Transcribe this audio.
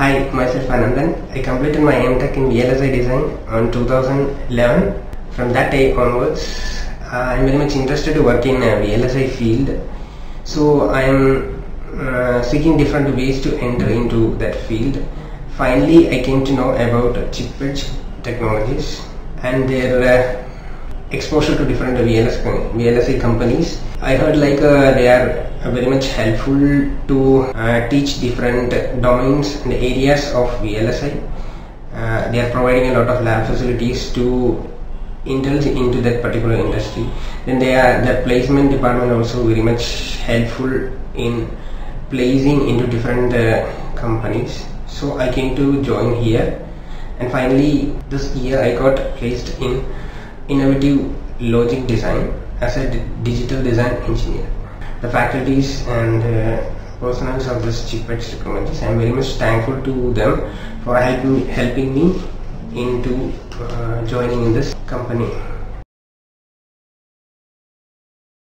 Hi, myself Ananthan. I completed my M.Tech in VLSI design on 2011. From that day onwards, I am very much interested to work in VLSI field. So I am seeking different ways to enter into that field. Finally, I came to know about ChipEdge technologies and their exposure to different VLSI companies. I heard they are very much helpful to teach different domains and areas of VLSI. They are providing a lot of lab facilities to indulge into that particular industry. Then the placement department also very much helpful in placing into different companies. So I came to join here, and finally this year I got placed in innovative logic design as a digital design engineer. The faculties and personnel of this ChipEdge technologies, I am very much thankful to them for helping me into joining in this company.